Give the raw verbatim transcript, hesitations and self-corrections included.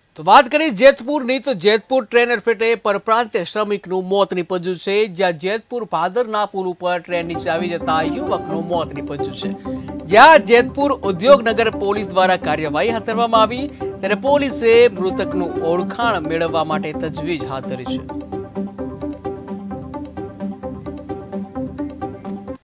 तो बात करिए जेतपुरनी तो जेतपुर ट्रेन अडफेटे परप्रांतीय श्रमिकનું મોત નીપજ્યું છે। જ્યાં જેતપુર ભાદરના પુલ ઉપર ટ્રેન નીચે આવી જતા યુવકનું મોત નીપજ્યું છે। જ્યાં જેતપુર ઉદ્યોગનગર પોલીસ દ્વારા કાર્યવાહી હાથ ધરવામાં આવી ત્યારે પોલીસે મૃતકનું ઓળખાણ મેળવવા માટે તજવીજ હાથ ધરી છે।